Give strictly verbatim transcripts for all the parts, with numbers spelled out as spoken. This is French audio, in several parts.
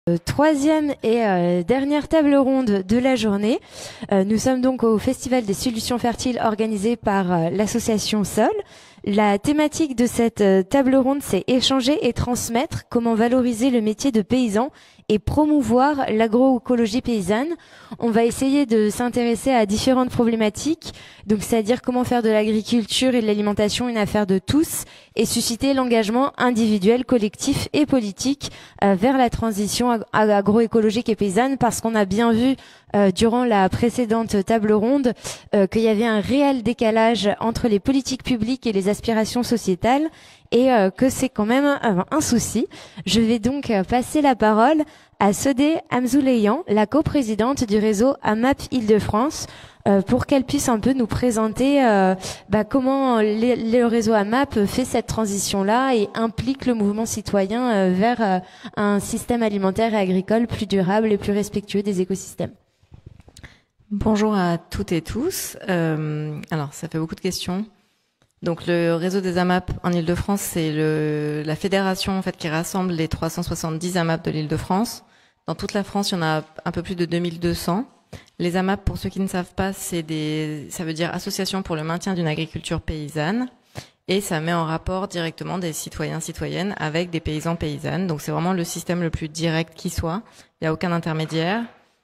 Troisième et euh, dernière table ronde de la journée. Euh, nous sommes donc au Festival des solutions fertiles organisé par euh, l'association Sol. La thématique de cette euh, table ronde, c'est échanger et transmettre, comment valoriser le métier de paysan et promouvoir l'agroécologie paysanne. On va essayer de s'intéresser à différentes problématiques, donc c'est-à-dire comment faire de l'agriculture et de l'alimentation une affaire de tous et susciter l'engagement individuel, collectif et politique euh, vers la transition ag agroécologique et paysanne, parce qu'on a bien vu euh, durant la précédente table ronde euh, qu'il y avait un réel décalage entre les politiques publiques et les aspirations sociétales, et euh, que c'est quand même euh, un souci. Je vais donc euh, passer la parole à Sodé Hamzouleyan, la coprésidente du réseau AMAP Île-de-France, euh, pour qu'elle puisse un peu nous présenter euh, bah, comment les, le réseau AMAP fait cette transition-là et implique le mouvement citoyen euh, vers euh, un système alimentaire et agricole plus durable et plus respectueux des écosystèmes. Bonjour à toutes et tous. Euh, alors, ça fait beaucoup de questions. Donc, le réseau des AMAP en Île-de-France, c'est le, la fédération en fait qui rassemble les trois cent soixante-dix AMAP de l'Île-de-France. Dans toute la France, il y en a un peu plus de deux mille deux cents. Les AMAP, pour ceux qui ne savent pas, c'est des, ça veut dire Association pour le maintien d'une agriculture paysanne, et ça met en rapport directement des citoyens citoyennes avec des paysans paysannes. Donc, c'est vraiment le système le plus direct qui soit. Il n'y a aucun intermédiaire.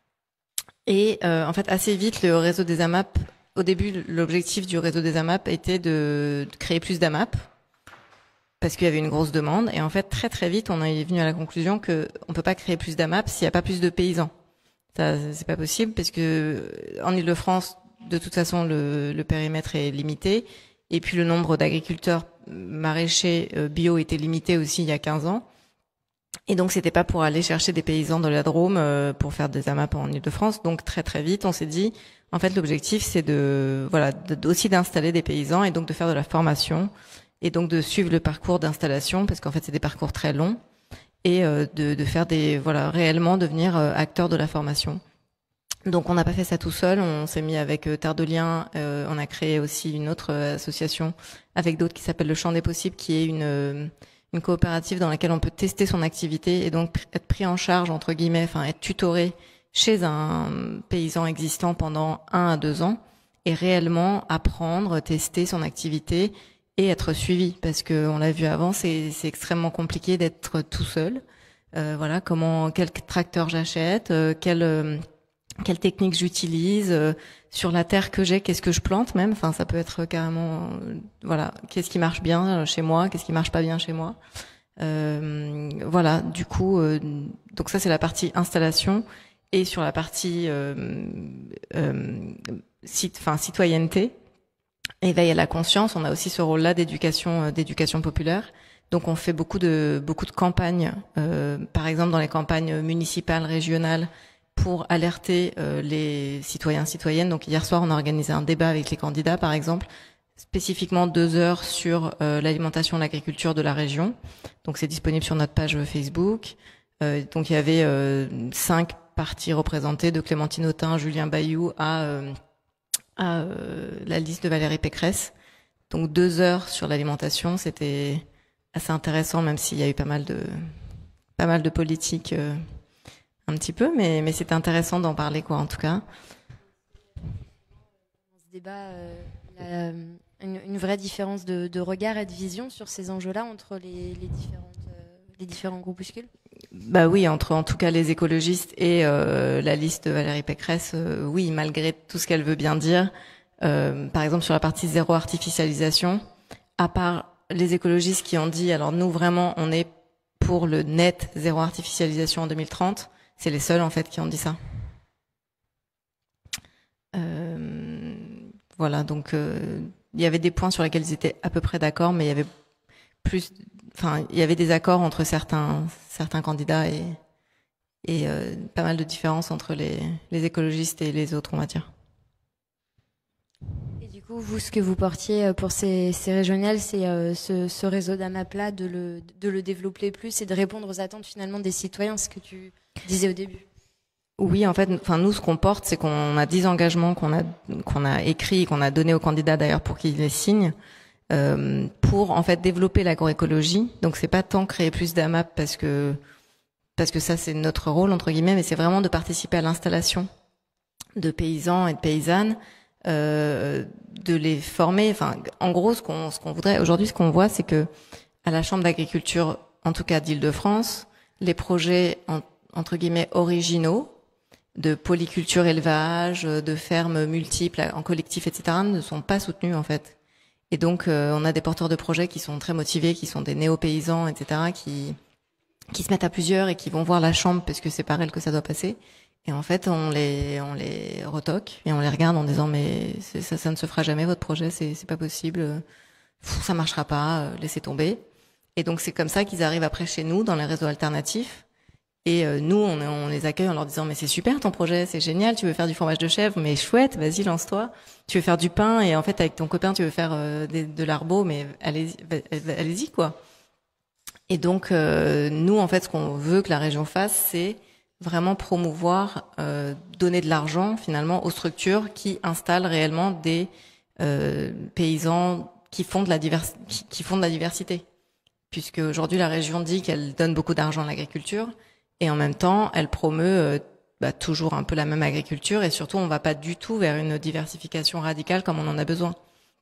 Et euh, en fait, assez vite, le réseau des AMAP, au début, l'objectif du réseau des AMAP était de, de créer plus d'AMAP, parce qu'il y avait une grosse demande. Et en fait, très très vite, on est venu à la conclusion que on peut pas créer plus d'AMAP s'il n'y a pas plus de paysans. Ça, c'est pas possible, parce que en Île-de-France, de toute façon, le, le périmètre est limité, et puis le nombre d'agriculteurs maraîchers euh, bio était limité aussi il y a quinze ans. Et donc, c'était pas pour aller chercher des paysans de la Drôme euh, pour faire des AMAP en Île-de-France. Donc, très très vite, on s'est dit, en fait, l'objectif, c'est de, voilà, de, aussi d'installer des paysans et donc de faire de la formation et donc de suivre le parcours d'installation, parce qu'en fait, c'est des parcours très longs, et euh, de, de faire des, voilà, réellement devenir euh, acteur de la formation. Donc, on n'a pas fait ça tout seul. On s'est mis avec euh, Terre de Liens. Euh, on a créé aussi une autre euh, association avec d'autres qui s'appelle le Champ des Possibles, qui est une euh, une coopérative dans laquelle on peut tester son activité et donc être pris en charge, entre guillemets, enfin être tutoré chez un paysan existant pendant un à deux ans et réellement apprendre, tester son activité et être suivi, parce que on l'a vu avant, c'est c'est extrêmement compliqué d'être tout seul. Euh, voilà, comment, quel tracteur j'achète, euh, quelle euh, quelle technique j'utilise, euh, sur la terre que j'ai, qu'est-ce que je plante même. Enfin, ça peut être carrément, euh, voilà, qu'est-ce qui marche bien chez moi, qu'est-ce qui marche pas bien chez moi. Euh, voilà, du coup, euh, donc ça c'est la partie installation, et sur la partie euh, euh, cit, enfin citoyenneté, éveil à la conscience, on a aussi ce rôle-là d'éducation, euh, d'éducation populaire. Donc on fait beaucoup de beaucoup de campagnes, euh, par exemple dans les campagnes municipales, régionales, pour alerter euh, les citoyens citoyennes. Donc hier soir, on a organisé un débat avec les candidats, par exemple, spécifiquement deux heures sur euh, l'alimentation et l'agriculture de la région. Donc c'est disponible sur notre page Facebook. Euh, donc il y avait euh, cinq partis représentés, de Clémentine Autain, Julien Bayou à, euh, à euh, la liste de Valérie Pécresse. Donc deux heures sur l'alimentation, c'était assez intéressant, même s'il y a eu pas mal de pas mal de politique. Euh, un petit peu, mais, mais c'était intéressant d'en parler, quoi, en tout cas. Dans ce débat, euh, la, une, une vraie différence de, de regard et de vision sur ces enjeux-là entre les, les, différentes, euh, les différents groupuscules. Bah oui, entre en tout cas les écologistes et euh, la liste de Valérie Pécresse, euh, oui, malgré tout ce qu'elle veut bien dire. Euh, par exemple, sur la partie zéro artificialisation, à part les écologistes qui ont dit, alors nous, vraiment, on est pour le net zéro artificialisation en deux mille trente, c'est les seuls en fait qui ont dit ça. Euh, voilà, donc euh, il y avait des points sur lesquels ils étaient à peu près d'accord, mais il y avait plus, enfin il y avait des accords entre certains certains candidats et et euh, pas mal de différences entre les les écologistes et les autres, on va dire. Et du coup, vous, ce que vous portiez pour ces, ces régionales, c'est euh, ce, ce réseau d'AMAP-là, de le, de le développer plus et de répondre aux attentes finalement des citoyens, ce que tu disais au début. Oui, en fait, enfin nous, ce qu'on porte, c'est qu'on a dix engagements qu'on a qu'on a écrits, qu'on a donnés aux candidats d'ailleurs pour qu'ils les signent, euh, pour en fait développer l'agroécologie. Donc c'est pas tant créer plus d'AMAP parce que parce que ça c'est notre rôle entre guillemets, mais c'est vraiment de participer à l'installation de paysans et de paysannes, euh, de les former. Enfin, en gros, ce qu'on ce qu'on voudrait aujourd'hui, ce qu'on voit, c'est que à la Chambre d'agriculture, en tout cas d'Île-de-France, les projets en, entre guillemets originaux de polyculture élevage, de fermes multiples en collectif, et cetera, ne sont pas soutenus en fait. Et donc, euh, on a des porteurs de projets qui sont très motivés, qui sont des néo-paysans, et cetera, qui qui se mettent à plusieurs et qui vont voir la chambre parce que c'est par elle que ça doit passer. Et en fait, on les on les retoque et on les regarde en disant mais ça ça ne se fera jamais votre projet, c'est c'est pas possible, Pff, ça marchera pas, laissez tomber. Et donc c'est comme ça qu'ils arrivent après chez nous dans les réseaux alternatifs. Et euh, nous, on, on les accueille en leur disant mais c'est super ton projet, c'est génial, tu veux faire du fromage de chèvre, mais chouette, vas-y lance-toi. Tu veux faire du pain et en fait avec ton copain tu veux faire euh, des, de l'arbo, mais allez allez-y quoi. Et donc euh, nous en fait ce qu'on veut que la région fasse, c'est vraiment promouvoir, euh, donner de l'argent finalement aux structures qui installent réellement des euh, paysans qui font de la divers qui, qui font de la diversité. Puisque aujourd'hui la région dit qu'elle donne beaucoup d'argent à l'agriculture. Et en même temps, elle promeut euh, bah, toujours un peu la même agriculture et surtout, on va pas du tout vers une diversification radicale comme on en a besoin.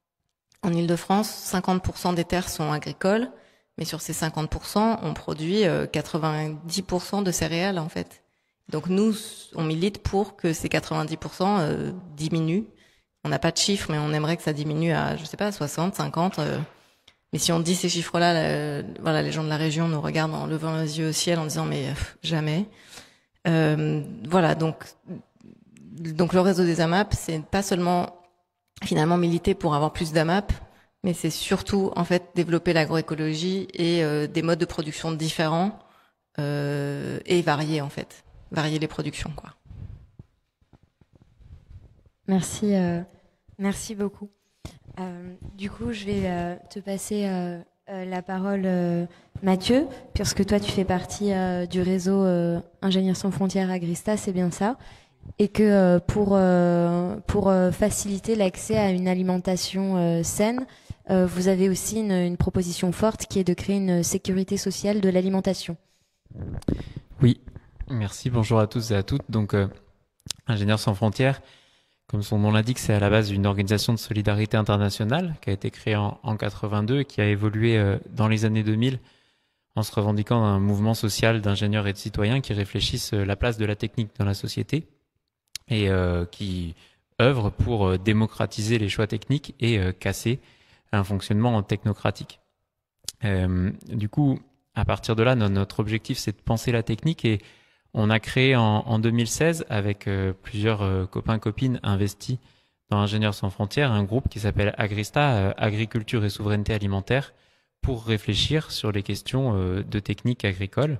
En Île-de-France, cinquante pour cent des terres sont agricoles, mais sur ces cinquante pour cent, on produit euh, quatre-vingt-dix pour cent de céréales en fait. Donc nous, on milite pour que ces quatre-vingt-dix pour cent euh, diminuent. On n'a pas de chiffres, mais on aimerait que ça diminue à, je sais pas, soixante, cinquante. Euh, Mais si on dit ces chiffres-là, euh, voilà, les gens de la région nous regardent en levant les yeux au ciel en disant mais pff, jamais. Euh, voilà, donc donc le réseau des A M A P, c'est pas seulement finalement militer pour avoir plus d'A M A P, mais c'est surtout en fait développer l'agroécologie et euh, des modes de production différents euh, et varier en fait, varier les productions quoi. Merci, euh, merci beaucoup. Euh, du coup, je vais euh, te passer euh, euh, la parole, euh, Mathieu, puisque toi, tu fais partie euh, du réseau euh, Ingénieurs sans frontières Agrista, c'est bien ça, et que euh, pour euh, pour euh, faciliter l'accès à une alimentation euh, saine, euh, vous avez aussi une, une proposition forte qui est de créer une sécurité sociale de l'alimentation. Oui, merci. Bonjour à tous et à toutes. Donc, euh, Ingénieurs sans frontières. Comme son nom l'indique, c'est à la base une organisation de solidarité internationale qui a été créée en, en quatre-vingt-deux et qui a évolué euh, dans les années deux mille en se revendiquant d'un mouvement social d'ingénieurs et de citoyens qui réfléchissent euh, la place de la technique dans la société et euh, qui œuvrent pour euh, démocratiser les choix techniques et euh, casser un fonctionnement technocratique. Euh, du coup, à partir de là, no- notre objectif, c'est de penser la technique et on a créé en, en deux mille seize, avec euh, plusieurs euh, copains-copines investis dans Ingénieurs sans frontières, un groupe qui s'appelle Agrista, euh, Agriculture et souveraineté alimentaire, pour réfléchir sur les questions euh, de technique agricole.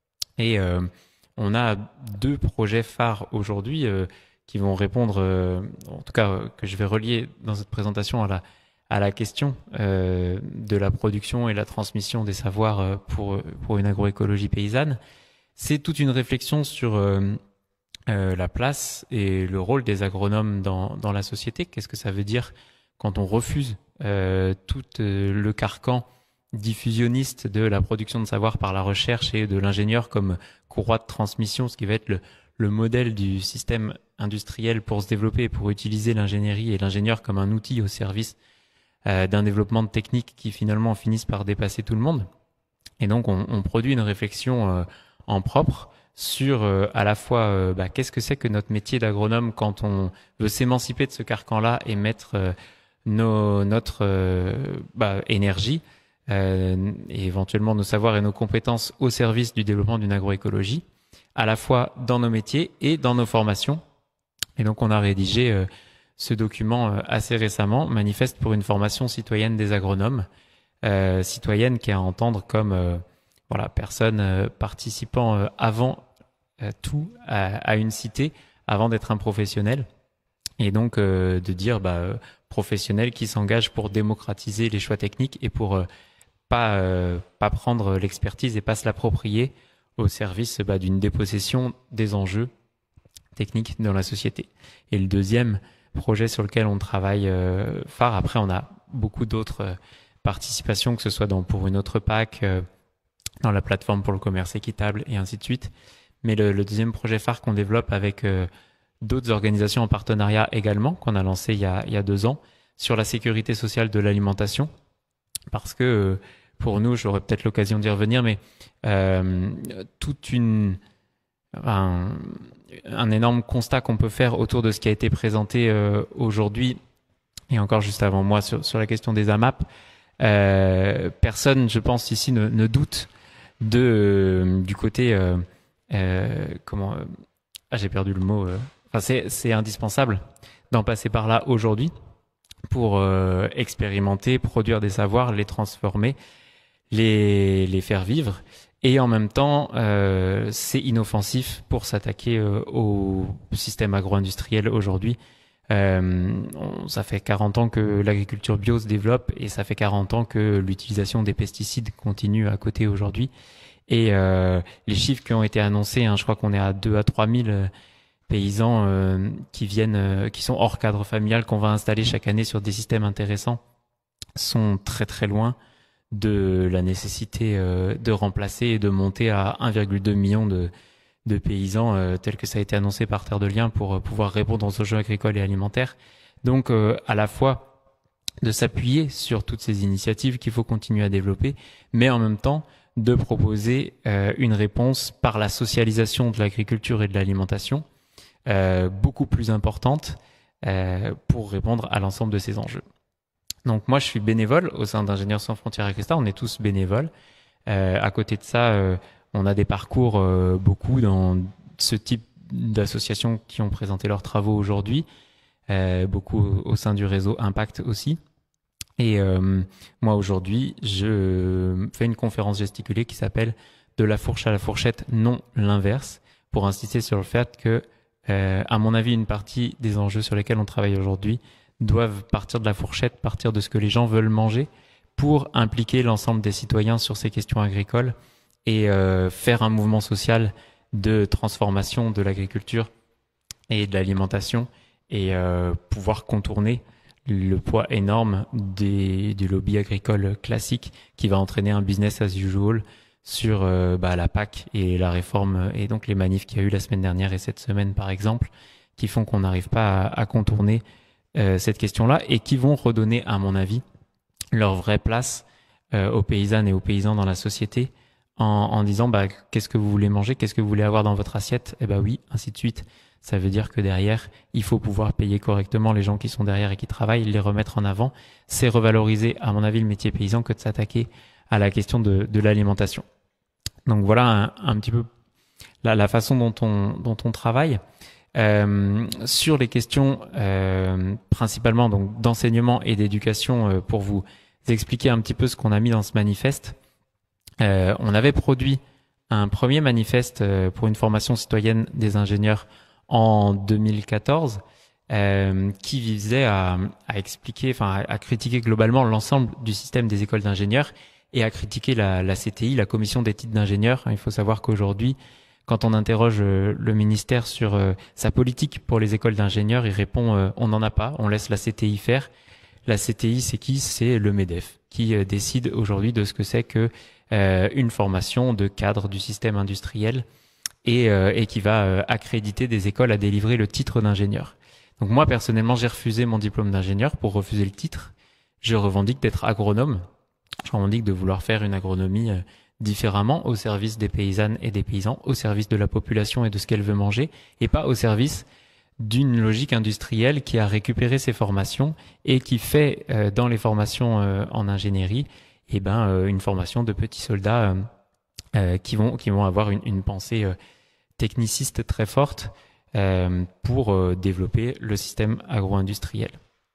Et euh, on a deux projets phares aujourd'hui euh, qui vont répondre, euh, en tout cas euh, que je vais relier dans cette présentation à la, à la question euh, de la production et la transmission des savoirs euh, pour, pour une agroécologie paysanne. C'est toute une réflexion sur euh, euh, la place et le rôle des agronomes dans, dans la société. Qu'est-ce que ça veut dire quand on refuse euh, tout euh, le carcan diffusionniste de la production de savoir par la recherche et de l'ingénieur comme courroie de transmission, ce qui va être le, le modèle du système industriel pour se développer et pour utiliser l'ingénierie et l'ingénieur comme un outil au service euh, d'un développement de techniques qui finalement finissent par dépasser tout le monde. Et donc on, on produit une réflexion euh, en propre sur euh, à la fois euh, bah, qu'est-ce que c'est que notre métier d'agronome quand on veut s'émanciper de ce carcan-là et mettre euh, nos, notre euh, bah, énergie euh, et éventuellement nos savoirs et nos compétences au service du développement d'une agroécologie, à la fois dans nos métiers et dans nos formations. Et donc on a rédigé euh, ce document euh, assez récemment, Manifeste pour une formation citoyenne des agronomes, euh, citoyenne qui a à entendre comme euh, voilà, personne euh, participant euh, avant euh, tout à, à une cité, avant d'être un professionnel. Et donc euh, de dire bah, euh, professionnel qui s'engage pour démocratiser les choix techniques et pour euh, pas euh, pas prendre l'expertise et pas se l'approprier au service bah, d'une dépossession des enjeux techniques dans la société. Et le deuxième projet sur lequel on travaille euh, phare, après on a beaucoup d'autres euh, participations, que ce soit dans Pour une autre P A C, euh, dans la plateforme pour le commerce équitable et ainsi de suite. Mais le, le deuxième projet phare qu'on développe avec euh, d'autres organisations en partenariat également, qu'on a lancé il y a, il y a deux ans, sur la sécurité sociale de l'alimentation. Parce que euh, pour nous, j'aurai peut-être l'occasion d'y revenir, mais euh, toute une, un, un énorme constat qu'on peut faire autour de ce qui a été présenté euh, aujourd'hui, et encore juste avant moi sur, sur la question des A M A P, euh, personne, je pense ici, ne, ne doute de euh, du côté euh, euh, comment euh, ah j'ai perdu le mot. Euh, enfin, c'est c'est indispensable d'en passer par là aujourd'hui pour euh, expérimenter, produire des savoirs, les transformer, les les faire vivre. Et en même temps, euh, c'est inoffensif pour s'attaquer euh, au système agro-industriel aujourd'hui. Euh, on, ça fait quarante ans que l'agriculture bio se développe et ça fait quarante ans que l'utilisation des pesticides continue à côté aujourd'hui. Et euh, les chiffres qui ont été annoncés, hein, je crois qu'on est à deux à trois mille euh, paysans euh, qui viennent, euh, qui sont hors cadre familial, qu'on va installer chaque année sur des systèmes intéressants, sont très très loin de la nécessité euh, de remplacer et de monter à un virgule deux million de de paysans euh, tels que ça a été annoncé par Terre de Liens pour euh, pouvoir répondre aux enjeux agricoles et alimentaires. Donc euh, à la fois de s'appuyer sur toutes ces initiatives qu'il faut continuer à développer, mais en même temps de proposer euh, une réponse par la socialisation de l'agriculture et de l'alimentation euh, beaucoup plus importante euh, pour répondre à l'ensemble de ces enjeux. Donc moi je suis bénévole au sein d'Ingénieurs sans frontières Agresta, on est tous bénévoles. Euh, à côté de ça, euh, on a des parcours euh, beaucoup dans ce type d'associations qui ont présenté leurs travaux aujourd'hui, euh, beaucoup au sein du réseau Impact aussi. Et euh, moi aujourd'hui, je fais une conférence gesticulée qui s'appelle « De la fourche à la fourchette, non l'inverse », pour insister sur le fait que, euh, à mon avis, une partie des enjeux sur lesquels on travaille aujourd'hui doivent partir de la fourchette, partir de ce que les gens veulent manger, pour impliquer l'ensemble des citoyens sur ces questions agricoles et euh, faire un mouvement social de transformation de l'agriculture et de l'alimentation et euh, pouvoir contourner le poids énorme des, du lobby agricole classique qui va entraîner un business as usual sur euh, bah, la P A C et la réforme et donc les manifs qu'il y a eu la semaine dernière et cette semaine par exemple, qui font qu'on n'arrive pas à, à contourner euh, cette question-là et qui vont redonner, à mon avis, leur vraie place euh, aux paysannes et aux paysans dans la société en, en disant bah, qu'est-ce que vous voulez manger, qu'est-ce que vous voulez avoir dans votre assiette, eh ben oui, ainsi de suite. Ça veut dire que derrière, il faut pouvoir payer correctement les gens qui sont derrière et qui travaillent, les remettre en avant. C'est revaloriser, à mon avis, le métier paysan que de s'attaquer à la question de, de l'alimentation. Donc voilà un, un petit peu la, la façon dont on, dont on travaille. Euh, sur les questions euh, principalement donc d'enseignement et d'éducation, euh, pour vous expliquer un petit peu ce qu'on a mis dans ce manifeste, euh, on avait produit un premier manifeste euh, pour une formation citoyenne des ingénieurs en deux mille quatorze euh, qui visait à, à expliquer, enfin à, à critiquer globalement l'ensemble du système des écoles d'ingénieurs et à critiquer la, la C T I, la commission d'éthique d'ingénieurs. Il faut savoir qu'aujourd'hui, quand on interroge le ministère sur euh, sa politique pour les écoles d'ingénieurs, il répond euh, on n'en a pas, on laisse la C T I faire. La C T I, c'est qui? C'est le MEDEF qui euh, décide aujourd'hui de ce que c'est que euh, une formation de cadre du système industriel et, euh, et qui va euh, accréditer des écoles à délivrer le titre d'ingénieur. Donc moi, personnellement, j'ai refusé mon diplôme d'ingénieur pour refuser le titre. Je revendique d'être agronome. Je revendique de vouloir faire une agronomie euh, différemment au service des paysannes et des paysans, au service de la population et de ce qu'elle veut manger, et pas au service d'une logique industrielle qui a récupéré ses formations et qui fait euh, dans les formations euh, en ingénierie, eh ben euh, une formation de petits soldats euh, euh, qui vont qui vont avoir une, une pensée euh, techniciste très forte euh, pour euh, développer le système agro-industriel.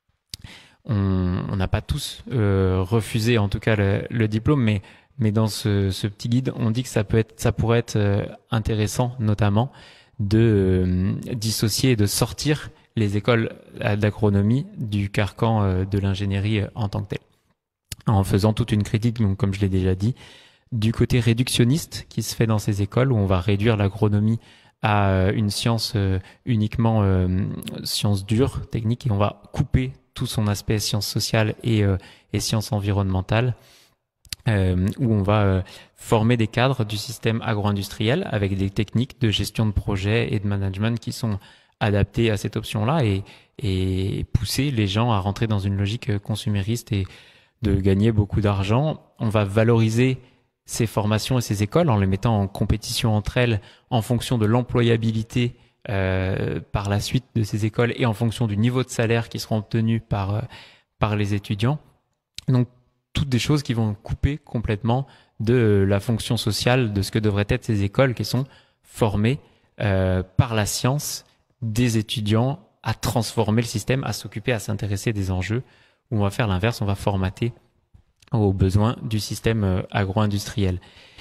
On n'a pas tous euh, refusé en tout cas le, le diplôme, mais mais dans ce, ce petit guide, on dit que ça peut être, ça pourrait être euh, intéressant, notamment, de euh, dissocier et de sortir les écoles d'agronomie du carcan euh, de l'ingénierie euh, en tant que tel, en faisant toute une critique, donc comme je l'ai déjà dit, du côté réductionniste qui se fait dans ces écoles où on va réduire l'agronomie à euh, une science euh, uniquement euh, science dure, technique, et on va couper tout son aspect sciences sociales et, euh, et sciences environnementales. euh, où on va euh, former des cadres du système agro-industriel avec des techniques de gestion de projet et de management qui sont adaptées à cette option-là et, et pousser les gens à rentrer dans une logique consumériste et de gagner beaucoup d'argent. On va valoriser ces formations et ces écoles en les mettant en compétition entre elles en fonction de l'employabilité euh, par la suite de ces écoles et en fonction du niveau de salaire qui seront obtenus par, euh, par les étudiants. Donc, toutes des choses qui vont couper complètement de la fonction sociale de ce que devraient être ces écoles qui sont formées euh, par la science des étudiants à transformer le système, à s'occuper, à s'intéresser des enjeux, où on va faire l'inverse, on va formater aux besoins du système euh, agro-industriel.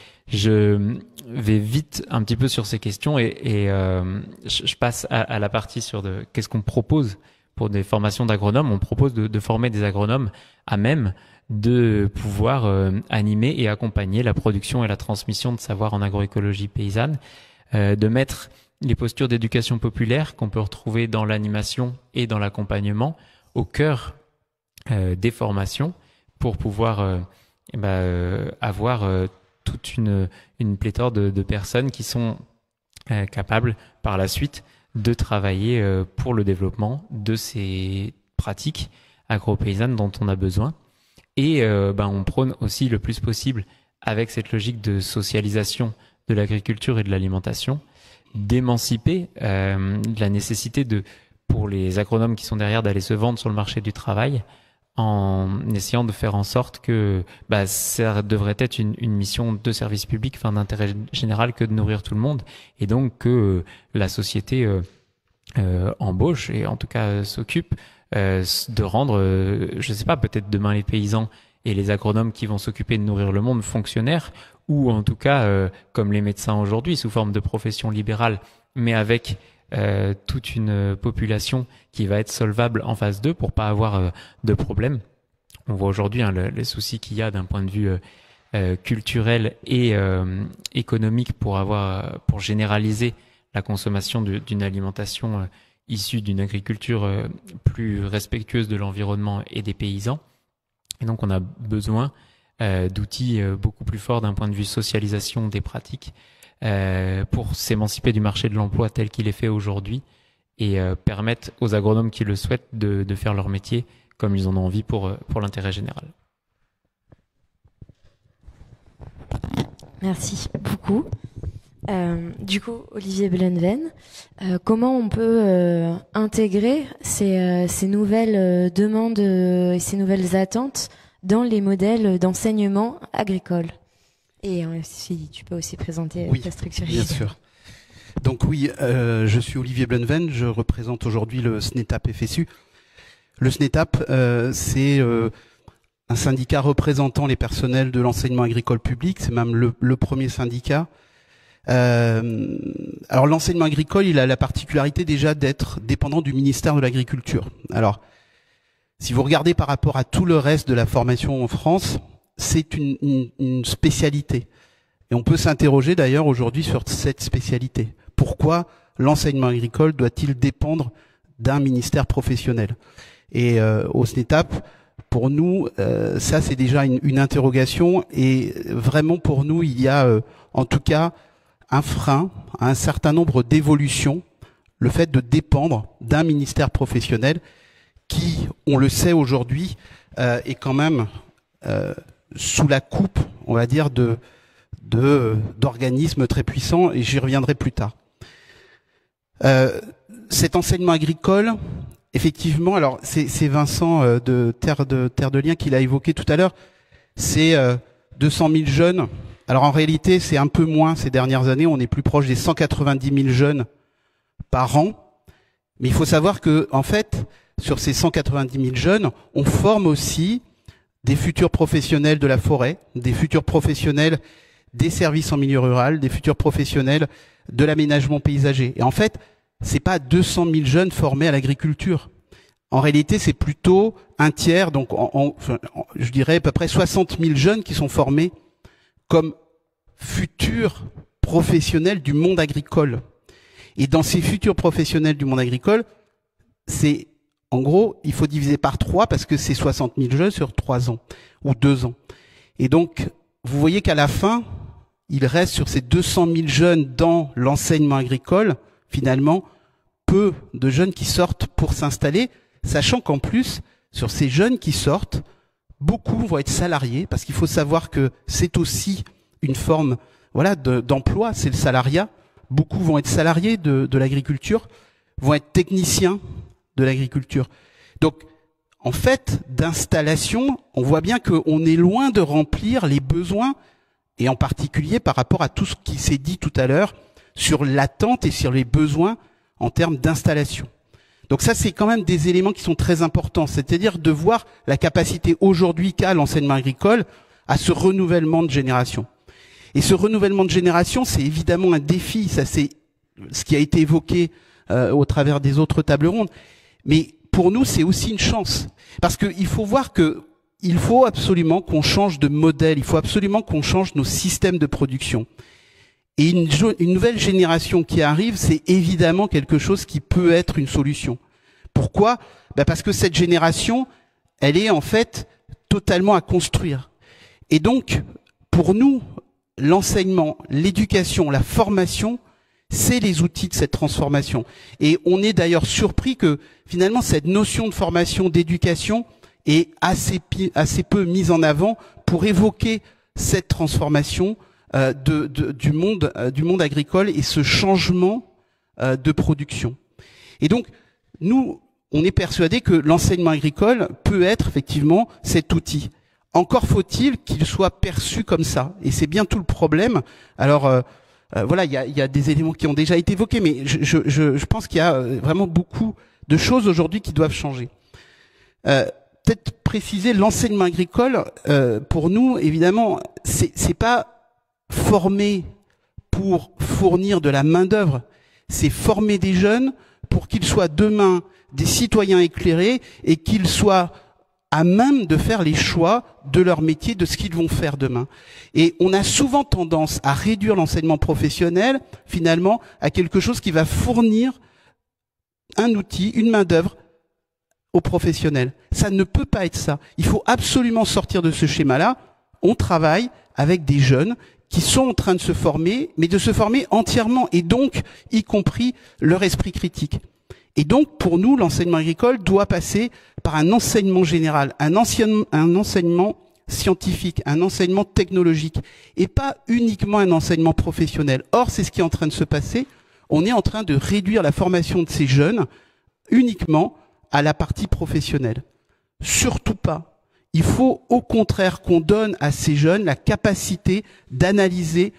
Je vais vite un petit peu sur ces questions et, et euh, je passe à, à la partie sur de qu'est-ce qu'on propose pour des formations d'agronomes. On propose de, de former des agronomes à même de pouvoir euh, animer et accompagner la production et la transmission de savoir en agroécologie paysanne, euh, de mettre les postures d'éducation populaire qu'on peut retrouver dans l'animation et dans l'accompagnement au cœur euh, des formations pour pouvoir euh, eh ben, euh, avoir euh, toute une, une pléthore de, de personnes qui sont euh, capables par la suite de travailler euh, pour le développement de ces pratiques agro-paysannes dont on a besoin. Et euh, ben, on prône aussi le plus possible, avec cette logique de socialisation de l'agriculture et de l'alimentation, d'émanciper euh, de la nécessité de, pour les agronomes qui sont derrière d'aller se vendre sur le marché du travail, en essayant de faire en sorte que bah, ça devrait être une, une mission de service public, enfin d'intérêt général, que de nourrir tout le monde, et donc que euh, la société euh, euh, embauche et en tout cas euh, s'occupe euh, de rendre, euh, je sais pas, peut-être demain les paysans et les agronomes qui vont s'occuper de nourrir le monde fonctionnaires, ou en tout cas euh, comme les médecins aujourd'hui sous forme de profession libérale, mais avec Euh, toute une population qui va être solvable en phase deux pour pas avoir euh, de problème. On voit aujourd'hui hein, le, les soucis qu'il y a d'un point de vue euh, euh, culturel et euh, économique pour avoir, pour généraliser la consommation d'une alimentation euh, issue d'une agriculture euh, plus respectueuse de l'environnement et des paysans. Et donc on a besoin euh, d'outils euh, beaucoup plus forts d'un point de vue socialisation des pratiques, Euh, pour s'émanciper du marché de l'emploi tel qu'il est fait aujourd'hui et euh, permettre aux agronomes qui le souhaitent de, de faire leur métier comme ils en ont envie pour, pour l'intérêt général. Merci beaucoup. Euh, du coup, Olivier Blenven, euh, comment on peut euh, intégrer ces, euh, ces nouvelles euh, demandes euh, et ces nouvelles attentes dans les modèles d'enseignement agricole ? Et euh, si tu peux aussi présenter oui, ta structure. Bien sûr. Donc oui, euh, je suis Olivier Blenven, je représente aujourd'hui le SNETAP F S U. Le SNETAP, euh, c'est euh, un syndicat représentant les personnels de l'enseignement agricole public, c'est même le, le premier syndicat. Euh, alors l'enseignement agricole, il a la particularité déjà d'être dépendant du ministère de l'Agriculture. Alors, si vous regardez par rapport à tout le reste de la formation en France, c'est une, une, une spécialité. Et on peut s'interroger d'ailleurs aujourd'hui sur cette spécialité. Pourquoi l'enseignement agricole doit-il dépendre d'un ministère professionnel? Et euh, au SNETAP, pour nous, euh, ça c'est déjà une, une interrogation. Et vraiment pour nous, il y a euh, en tout cas un frein à un certain nombre d'évolutions. Le fait de dépendre d'un ministère professionnel qui, on le sait aujourd'hui, euh, est quand même... Euh, sous la coupe, on va dire, de de d'organismes très puissants, et j'y reviendrai plus tard. Euh, cet enseignement agricole, effectivement, alors c'est c'est Vincent euh, de Terre de Terre de Liens qui l'a évoqué tout à l'heure, c'est euh, deux cent mille jeunes. Alors en réalité, c'est un peu moins ces dernières années, on est plus proche des cent quatre-vingt-dix mille jeunes par an. Mais il faut savoir que en fait, sur ces cent quatre-vingt-dix mille jeunes, on forme aussi des futurs professionnels de la forêt, des futurs professionnels des services en milieu rural, des futurs professionnels de l'aménagement paysager. Et en fait, c'est pas deux cent mille jeunes formés à l'agriculture. En réalité, c'est plutôt un tiers, donc en, en, enfin, je dirais à peu près soixante mille jeunes qui sont formés comme futurs professionnels du monde agricole. Et dans ces futurs professionnels du monde agricole, c'est en gros, il faut diviser par trois parce que c'est soixante mille jeunes sur trois ans ou deux ans. Et donc, vous voyez qu'à la fin, il reste sur ces deux cent mille jeunes dans l'enseignement agricole, finalement, peu de jeunes qui sortent pour s'installer, sachant qu'en plus, sur ces jeunes qui sortent, beaucoup vont être salariés, parce qu'il faut savoir que c'est aussi une forme, voilà, de, d'emploi, c'est le salariat. Beaucoup vont être salariés de, de l'agriculture, vont être techniciens de l'agriculture. Donc, en fait, d'installation, on voit bien qu'on est loin de remplir les besoins, et en particulier par rapport à tout ce qui s'est dit tout à l'heure sur l'attente et sur les besoins en termes d'installation. Donc ça, c'est quand même des éléments qui sont très importants, c'est-à-dire de voir la capacité aujourd'hui qu'a l'enseignement agricole à ce renouvellement de génération. Et ce renouvellement de génération, c'est évidemment un défi, ça c'est ce qui a été évoqué euh, au travers des autres tables rondes, mais pour nous, c'est aussi une chance, parce qu'il faut voir que il faut absolument qu'on change de modèle, il faut absolument qu'on change nos systèmes de production. Et une, une nouvelle génération qui arrive, c'est évidemment quelque chose qui peut être une solution. Pourquoi ? Ben parce que cette génération, elle est en fait totalement à construire. Et donc, pour nous, l'enseignement, l'éducation, la formation, c'est les outils de cette transformation. Et on est d'ailleurs surpris que finalement cette notion de formation, d'éducation est assez, assez peu mise en avant pour évoquer cette transformation euh, de, de, du monde, euh, du monde agricole et ce changement euh, de production. Et donc, nous, on est persuadés que l'enseignement agricole peut être effectivement cet outil. Encore faut-il qu'il soit perçu comme ça. Et c'est bien tout le problème. Alors, euh, euh, voilà, il y a, y a des éléments qui ont déjà été évoqués, mais je, je, je, je pense qu'il y a vraiment beaucoup de choses aujourd'hui qui doivent changer. Euh, peut-être préciser l'enseignement agricole, euh, pour nous, évidemment, c'est, c'est pas former pour fournir de la main-d'œuvre, c'est former des jeunes pour qu'ils soient demain des citoyens éclairés et qu'ils soient à même de faire les choix de leur métier, de ce qu'ils vont faire demain. Et on a souvent tendance à réduire l'enseignement professionnel, finalement, à quelque chose qui va fournir un outil, une main-d'œuvre aux professionnels. Ça ne peut pas être ça. Il faut absolument sortir de ce schéma-là. On travaille avec des jeunes qui sont en train de se former, mais de se former entièrement, et donc, y compris leur esprit critique. Et donc, pour nous, l'enseignement agricole doit passer par un enseignement général, un, ancien, un enseignement scientifique, un enseignement technologique, et pas uniquement un enseignement professionnel. Or, c'est ce qui est en train de se passer. On est en train de réduire la formation de ces jeunes uniquement à la partie professionnelle. Surtout pas. Il faut au contraire qu'on donne à ces jeunes la capacité d'analyser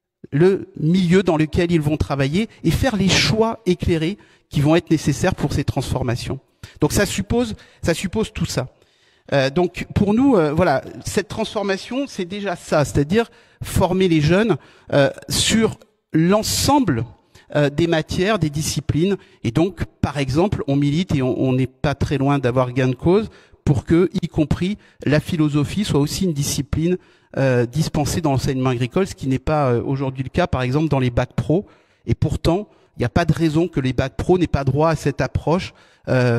le milieu dans lequel ils vont travailler et faire les choix éclairés qui vont être nécessaires pour ces transformations. Donc ça suppose, ça suppose tout ça. Euh, donc pour nous, euh, voilà, cette transformation, c'est déjà ça, c'est-à-dire former les jeunes euh, sur l'ensemble euh, des matières, des disciplines. Et donc, par exemple, on milite et on n'est pas très loin d'avoir gain de cause pour que, y compris, la philosophie soit aussi une discipline euh, dispensée dans l'enseignement agricole, ce qui n'est pas euh, aujourd'hui le cas, par exemple, dans les bacs pro. Et pourtant, il n'y a pas de raison que les bacs pro n'aient pas droit à cette approche euh,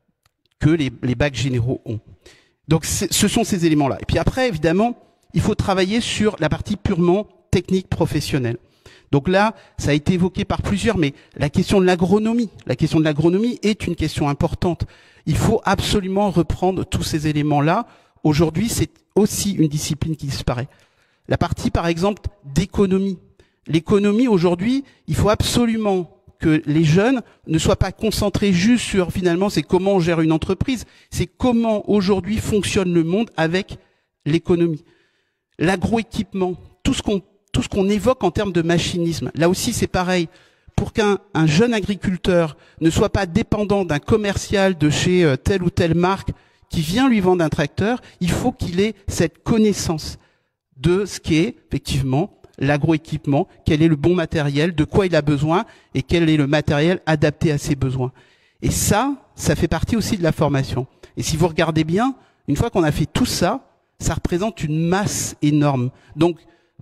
que les, les bacs généraux ont. Donc ce sont ces éléments-là. Et puis après, évidemment, il faut travailler sur la partie purement technique professionnelle. Donc là, ça a été évoqué par plusieurs, mais la question de l'agronomie, la question de l'agronomie est une question importante. Il faut absolument reprendre tous ces éléments-là. Aujourd'hui, c'est aussi une discipline qui disparaît. La partie, par exemple, d'économie. L'économie, aujourd'hui, il faut absolument que les jeunes ne soient pas concentrés juste sur, finalement, c'est comment on gère une entreprise, c'est comment aujourd'hui fonctionne le monde avec l'économie. L'agroéquipement, tout ce qu'on tout ce qu'on évoque en termes de machinisme. Là aussi, c'est pareil. Pour qu'un un jeune agriculteur ne soit pas dépendant d'un commercial de chez euh, telle ou telle marque qui vient lui vendre un tracteur, il faut qu'il ait cette connaissance de ce qu'est, effectivement, l'agroéquipement, quel est le bon matériel, de quoi il a besoin et quel est le matériel adapté à ses besoins. Et ça, ça fait partie aussi de la formation. Et si vous regardez bien, une fois qu'on a fait tout ça, ça représente une masse énorme. Donc,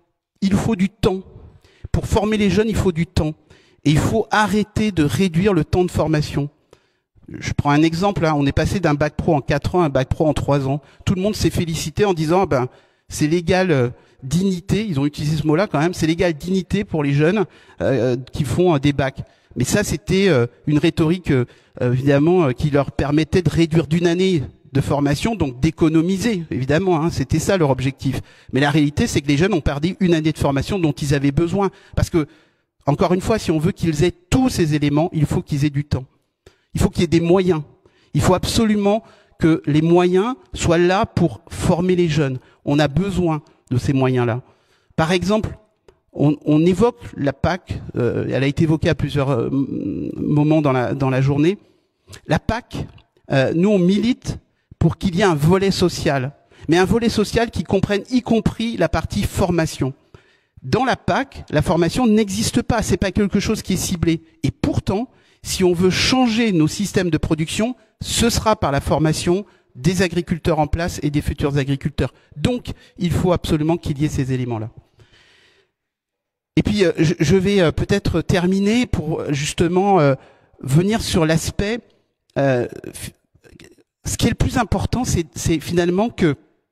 il faut du temps. Pour former les jeunes, il faut du temps. Et il faut arrêter de réduire le temps de formation. Je prends un exemple, hein. On est passé d'un bac pro en quatre ans à un bac pro en trois ans. Tout le monde s'est félicité en disant, ben, c'est l'égale euh, dignité, ils ont utilisé ce mot-là quand même, c'est l'égale dignité pour les jeunes euh, qui font euh, des bacs. Mais ça, c'était euh, une rhétorique, euh, évidemment, euh, qui leur permettait de réduire d'une année de formation, donc d'économiser, évidemment, hein, c'était ça leur objectif. Mais la réalité, c'est que les jeunes ont perdu une année de formation dont ils avaient besoin. Parce que, encore une fois, si on veut qu'ils aient tous ces éléments, il faut qu'ils aient du temps. Il faut qu'il y ait des moyens. Il faut absolument que les moyens soient là pour former les jeunes. On a besoin de ces moyens-là. Par exemple, on, on évoque la P A C, euh, elle a été évoquée à plusieurs euh, moments dans la, dans la journée. La P A C, euh, nous on milite pour qu'il y ait un volet social, mais un volet social qui comprenne y compris la partie formation. Dans la P A C, la formation n'existe pas, c'est pas quelque chose qui est ciblé. Et pourtant, si on veut changer nos systèmes de production, ce sera par la formation des agriculteurs en place et des futurs agriculteurs. Donc, il faut absolument qu'il y ait ces éléments-là. Et puis, euh, je, je vais euh, peut-être terminer pour justement euh, venir sur l'aspect... Euh, ce qui est le plus important, c'est finalement que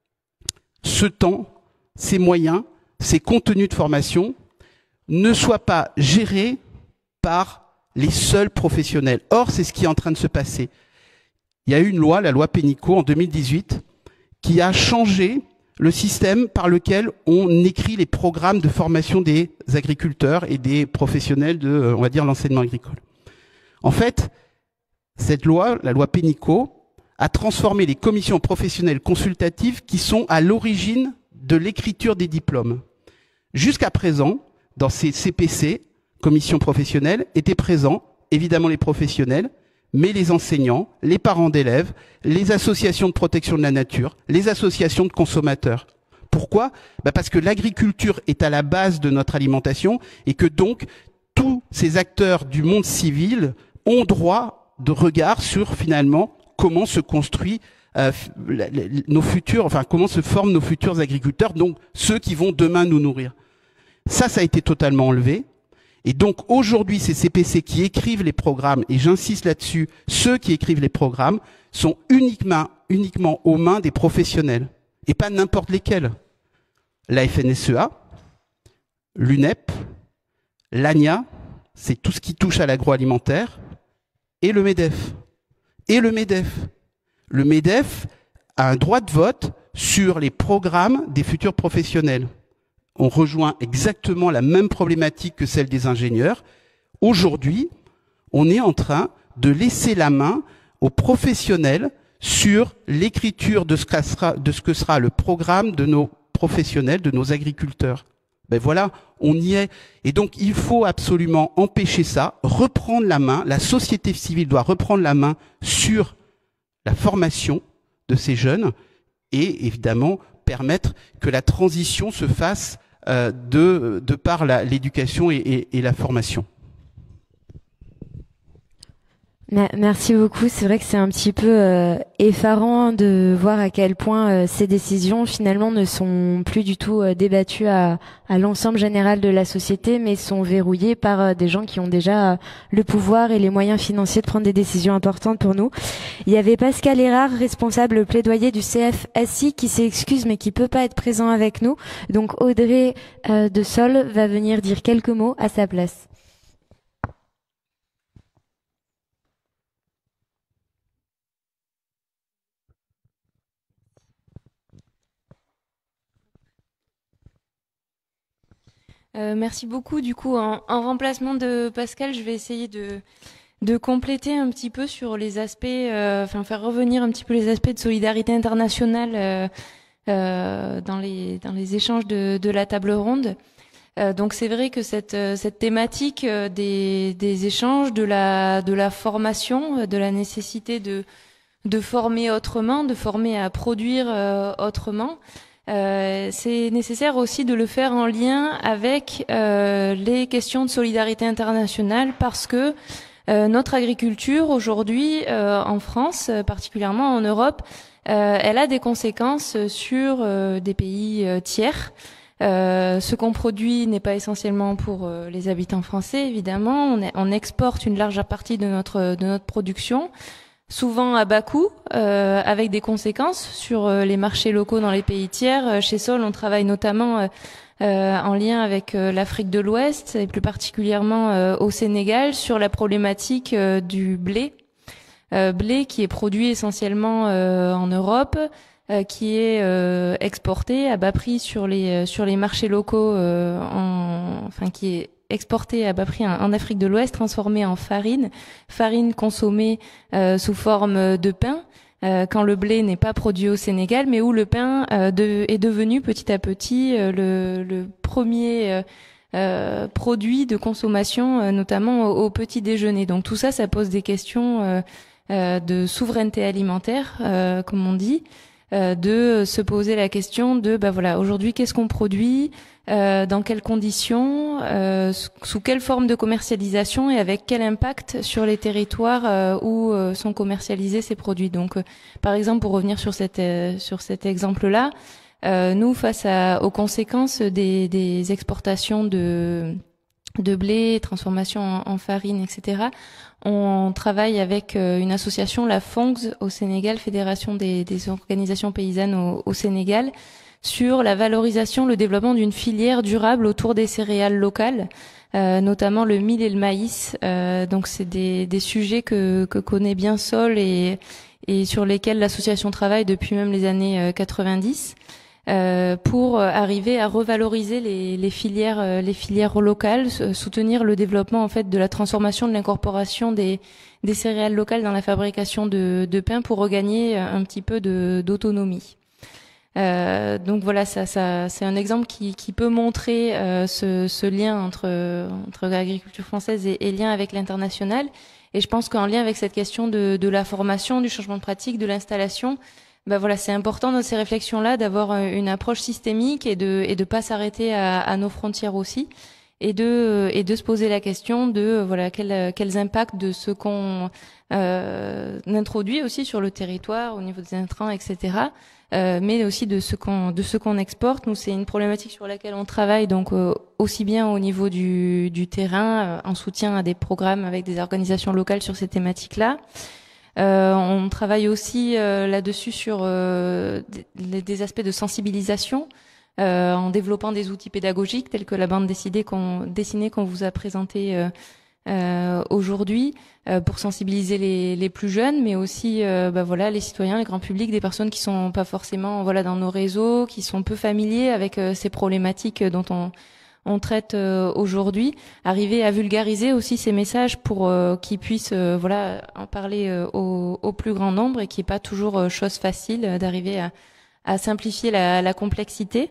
ce temps, ces moyens, ces contenus de formation ne soient pas gérés par les seuls professionnels. Or, c'est ce qui est en train de se passer. Il y a eu une loi, la loi Pénicaud, en deux mille dix-huit, qui a changé le système par lequel on écrit les programmes de formation des agriculteurs et des professionnels de, on va dire, l'enseignement agricole. En fait, cette loi, la loi Pénicaud, a transformé les commissions professionnelles consultatives qui sont à l'origine de l'écriture des diplômes. Jusqu'à présent, dans ces C P C, commissions professionnelles, étaient présents, évidemment les professionnels, mais les enseignants, les parents d'élèves, les associations de protection de la nature, les associations de consommateurs. Pourquoi? Bah parce que l'agriculture est à la base de notre alimentation et que donc tous ces acteurs du monde civil ont droit de regard sur finalement comment se construit euh, nos futurs, enfin comment se forment nos futurs agriculteurs, donc ceux qui vont demain nous nourrir. Ça, ça a été totalement enlevé. Et donc aujourd'hui, ces C P C qui écrivent les programmes, et j'insiste là-dessus, ceux qui écrivent les programmes sont uniquement, uniquement aux mains des professionnels, et pas n'importe lesquels. La F N S E A, l'U N E P, l'A N I A, c'est tout ce qui touche à l'agroalimentaire, et le MEDEF. Et le MEDEF. Le MEDEF a un droit de vote sur les programmes des futurs professionnels. On rejoint exactement la même problématique que celle des ingénieurs. Aujourd'hui, on est en train de laisser la main aux professionnels sur l'écriture de ce que sera, de ce que sera le programme de nos professionnels, de nos agriculteurs. Ben voilà, on y est. Et donc, il faut absolument empêcher ça, reprendre la main. La société civile doit reprendre la main sur la formation de ces jeunes et, évidemment, permettre que la transition se fasse euh, de, de par l'éducation et, et, et la formation. Merci beaucoup. C'est vrai que c'est un petit peu euh, effarant de voir à quel point euh, ces décisions finalement ne sont plus du tout euh, débattues à, à l'ensemble général de la société, mais sont verrouillées par euh, des gens qui ont déjà euh, le pouvoir et les moyens financiers de prendre des décisions importantes pour nous. Il y avait Pascal Erard, responsable plaidoyer du C F S I, qui s'excuse mais qui peut pas être présent avec nous. Donc Audrey euh, de Sol va venir dire quelques mots à sa place. Euh, merci beaucoup. Du coup, en, en remplacement de Pascal, je vais essayer de, de compléter un petit peu sur les aspects, euh, enfin faire revenir un petit peu les aspects de solidarité internationale euh, euh, dans les dans les échanges de, de la table ronde. Euh, donc c'est vrai que cette cette thématique des des échanges, de la de la formation, de la nécessité de de former autrement, de former à produire euh, autrement. Euh, c'est nécessaire aussi de le faire en lien avec euh, les questions de solidarité internationale parce que euh, notre agriculture aujourd'hui euh, en France, particulièrement en Europe, euh, elle a des conséquences sur euh, des pays euh, tiers. Euh, ce qu'on produit n'est pas essentiellement pour euh, les habitants français, évidemment. On, est, on exporte une large partie de notre de notre production. souvent à bas coût, euh, avec des conséquences sur euh, les marchés locaux dans les pays tiers. Euh, chez Sol, on travaille notamment euh, euh, en lien avec euh, l'Afrique de l'Ouest et plus particulièrement euh, au Sénégal sur la problématique euh, du blé. Euh, blé qui est produit essentiellement euh, en Europe, euh, qui est euh, exporté à bas prix sur les sur les marchés locaux, euh, en, enfin qui est exporté à bas prix en, en Afrique de l'Ouest, transformé en farine, farine consommée euh, sous forme de pain. Euh, quand le blé n'est pas produit au Sénégal, mais où le pain euh, de, est devenu petit à petit euh, le, le premier euh, euh, produit de consommation, euh, notamment au, au petit déjeuner. Donc tout ça, ça pose des questions euh, euh, de souveraineté alimentaire, euh, comme on dit, euh, de se poser la question de, bah voilà, aujourd'hui, qu'est-ce qu'on produit, euh, dans quelles conditions, euh, sous quelle forme de commercialisation et avec quel impact sur les territoires euh, où euh, sont commercialisés ces produits. Donc, euh, par exemple, pour revenir sur cette euh, sur cet exemple-là, euh, nous, face à, aux conséquences des, des exportations de de blé, transformation en, en farine, et cetera, on travaille avec euh, une association, la F O N G S, au Sénégal, Fédération des, des organisations paysannes au, au Sénégal, sur la valorisation, le développement d'une filière durable autour des céréales locales, euh, notamment le mil et le maïs. Euh, donc c'est des, des sujets que, que connaît bien Sol et, et sur lesquels l'association travaille depuis même les années quatre-vingt-dix. Euh, pour arriver à revaloriser les, les filières, euh, les filières locales, soutenir le développement en fait de la transformation, de l'incorporation des, des céréales locales dans la fabrication de, de pain pour regagner un petit peu de, d'autonomie. Euh, donc voilà, ça, ça, c'est un exemple qui, qui peut montrer euh, ce, ce lien entre, entre l'agriculture française et, et lien avec l'international. Et je pense qu'en lien avec cette question de, de la formation, du changement de pratique, de l'installation, ben voilà, c'est important dans ces réflexions-là d'avoir une approche systémique et de et de pas s'arrêter à, à nos frontières aussi, et de et de se poser la question de voilà quels quels impacts de ce qu'on euh, introduit aussi sur le territoire au niveau des intrants, et cetera. Euh, mais aussi de ce qu'on de ce qu'on exporte. Nous, c'est une problématique sur laquelle on travaille donc euh, aussi bien au niveau du du terrain, euh, en soutien à des programmes avec des organisations locales sur ces thématiques-là. Euh, on travaille aussi euh, là-dessus sur euh, des, des aspects de sensibilisation, euh, en développant des outils pédagogiques tels que la bande dessinée qu'on, dessinée qu'on vous a présentée euh, euh, aujourd'hui, euh, pour sensibiliser les, les plus jeunes, mais aussi euh, bah voilà, les citoyens, les grands publics, des personnes qui sont pas forcément voilà dans nos réseaux, qui sont peu familiers avec euh, ces problématiques dont on on traite euh, aujourd'hui, arriver à vulgariser aussi ces messages pour euh, qu'ils puissent euh, voilà en parler euh, au, au plus grand nombre, et qui n'est pas toujours euh, chose facile euh, d'arriver à, à simplifier la, la complexité.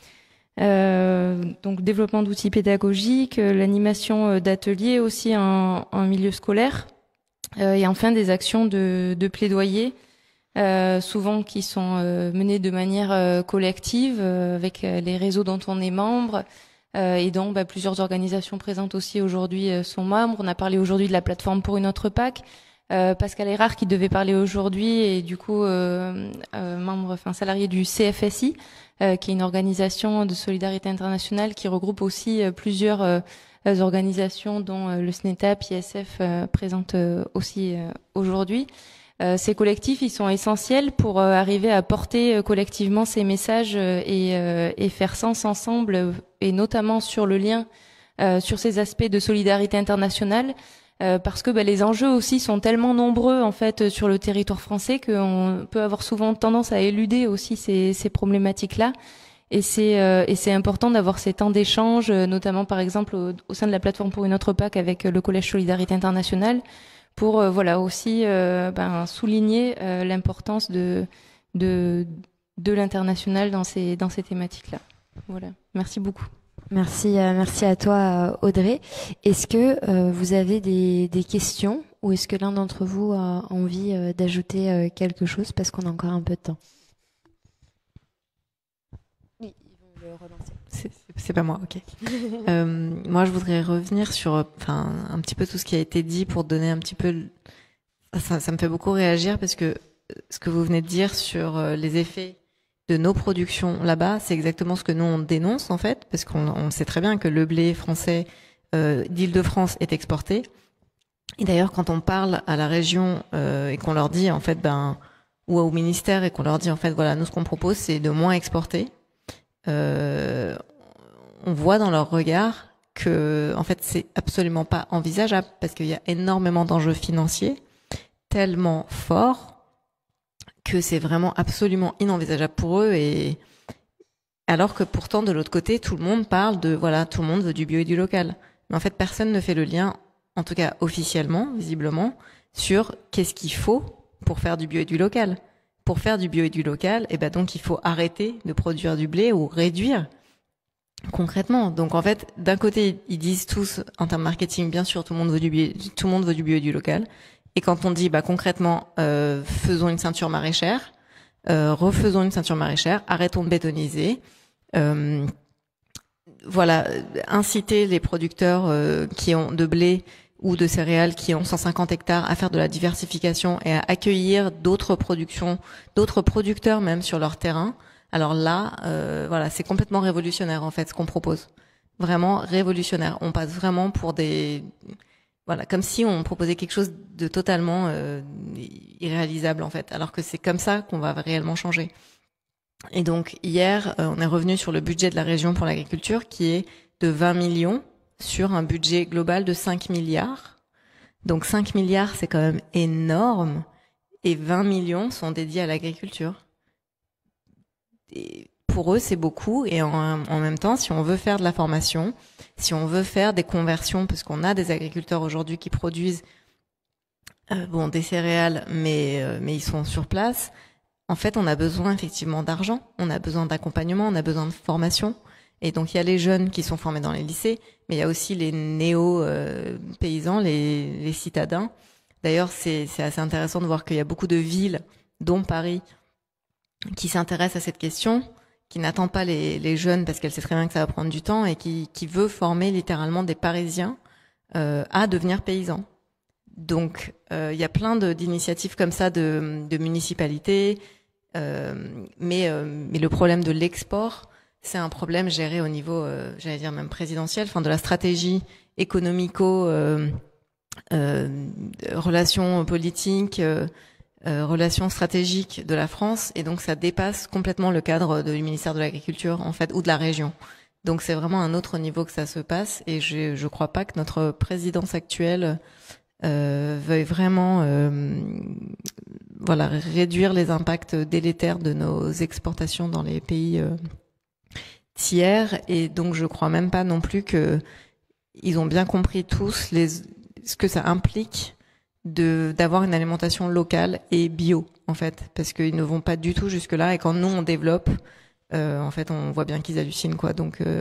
Euh, donc développement d'outils pédagogiques, euh, l'animation euh, d'ateliers aussi en, en milieu scolaire, euh, et enfin des actions de, de plaidoyer, euh, souvent qui sont euh, menées de manière euh, collective euh, avec euh, les réseaux dont on est membre. Euh, et donc, bah, plusieurs organisations présentes aussi aujourd'hui euh, sont membres. On a parlé aujourd'hui de la plateforme pour une autre P A C. Euh, Pascal Erard qui devait parler aujourd'hui est du coup euh, euh, membre, enfin salarié du C F S I, euh, qui est une organisation de solidarité internationale qui regroupe aussi euh, plusieurs euh, organisations, dont euh, le S N E T A P, I S F euh, présente euh, aussi euh, aujourd'hui. Euh, ces collectifs, ils sont essentiels pour euh, arriver à porter euh, collectivement ces messages euh, et, euh, et faire sens ensemble, euh, et notamment sur le lien, euh, sur ces aspects de solidarité internationale, euh, parce que bah, les enjeux aussi sont tellement nombreux en fait sur le territoire français qu'on peut avoir souvent tendance à éluder aussi ces, ces problématiques-là. Et c'est euh, et c'est important d'avoir ces temps d'échange, euh, notamment par exemple au, au sein de la plateforme pour une autre P A C avec le Collège Solidarité Internationale, pour euh, voilà aussi euh, ben, souligner euh, l'importance de de de l'international dans ces dans ces thématiques-là. Voilà. Merci beaucoup. Merci, euh, merci à toi, Audrey. Est-ce que euh, vous avez des des questions, ou est-ce que l'un d'entre vous a envie euh, d'ajouter euh, quelque chose, parce qu'on a encore un peu de temps? Oui, ils vont le relancer. C'est, c'est pas moi, ok. euh, moi, je voudrais revenir sur, enfin, un petit peu tout ce qui a été dit pour donner un petit peu. Ça, ça me fait beaucoup réagir, parce que ce que vous venez de dire sur les effets de nos productions là-bas, c'est exactement ce que nous on dénonce en fait, parce qu'on on sait très bien que le blé français euh, d'Île-de-France est exporté, Et d'ailleurs, quand on parle à la région euh, et qu'on leur dit en fait, ben, ou au ministère et qu'on leur dit en fait, voilà, nous ce qu'on propose, c'est de moins exporter. Euh, on voit dans leur regard que en fait, c'est absolument pas envisageable parce qu'il y a énormément d'enjeux financiers tellement forts que c'est vraiment absolument inenvisageable pour eux. Et alors que pourtant de l'autre côté, tout le monde parle de voilà, tout le monde veut du bio et du local. Mais en fait, personne ne fait le lien, en tout cas officiellement, visiblement, sur qu'est-ce qu'il faut pour faire du bio et du local. Pour faire du bio et du local, et ben donc il faut arrêter de produire du blé ou réduire concrètement. Donc en fait, d'un côté, ils disent tous en termes marketing, bien sûr, tout le monde veut du bio, tout le monde veut du bio et du local. Et quand on dit bah concrètement, euh, faisons une ceinture maraîchère, euh, refaisons une ceinture maraîchère, arrêtons de bétoniser. Euh, voilà, inciter les producteurs euh, qui ont de blé ou de céréales qui ont cent cinquante hectares à faire de la diversification et à accueillir d'autres productions, d'autres producteurs même sur leur terrain. Alors là, euh, voilà, c'est complètement révolutionnaire en fait ce qu'on propose. Vraiment révolutionnaire. On passe vraiment pour des, voilà, comme si on proposait quelque chose de totalement euh, irréalisable en fait, alors que c'est comme ça qu'on va réellement changer. Et donc hier, euh, on est revenu sur le budget de la région pour l'agriculture qui est de vingt millions sur un budget global de cinq milliards. Donc cinq milliards, c'est quand même énorme. Et vingt millions sont dédiés à l'agriculture. Et pour eux, c'est beaucoup. Et en, en même temps, si on veut faire de la formation, si on veut faire des conversions, parce qu'on a des agriculteurs aujourd'hui qui produisent euh, bon des céréales, mais euh, mais ils sont sur place. En fait, on a besoin effectivement d'argent, on a besoin d'accompagnement, on a besoin de formation. Et donc, il y a les jeunes qui sont formés dans les lycées, mais il y a aussi les néo-paysans, les, les citadins. D'ailleurs, c'est, c'est assez intéressant de voir qu'il y a beaucoup de villes, dont Paris, qui s'intéressent à cette question, qui n'attend pas les, les jeunes parce qu'elle sait très bien que ça va prendre du temps et qui, qui veut former littéralement des Parisiens euh, à devenir paysans. Donc, euh, il y a plein de, d'initiatives comme ça de, de municipalités, euh, mais, euh, mais le problème de l'export, c'est un problème géré au niveau, euh, j'allais dire même présidentiel, enfin de la stratégie économico, euh, euh, relations politiques, euh, euh, relations stratégiques de la France, et donc ça dépasse complètement le cadre du ministère de l'Agriculture en fait ou de la région. Donc c'est vraiment un autre niveau que ça se passe, et je je crois pas que notre présidence actuelle euh, veuille vraiment euh, voilà réduire les impacts délétères de nos exportations dans les pays euh, tiers, et donc je crois même pas non plus que ils ont bien compris tous les ce que ça implique de d'avoir une alimentation locale et bio en fait, parce qu'ils ne vont pas du tout jusque là, et quand nous on développe euh, en fait on voit bien qu'ils hallucinent quoi. Donc euh,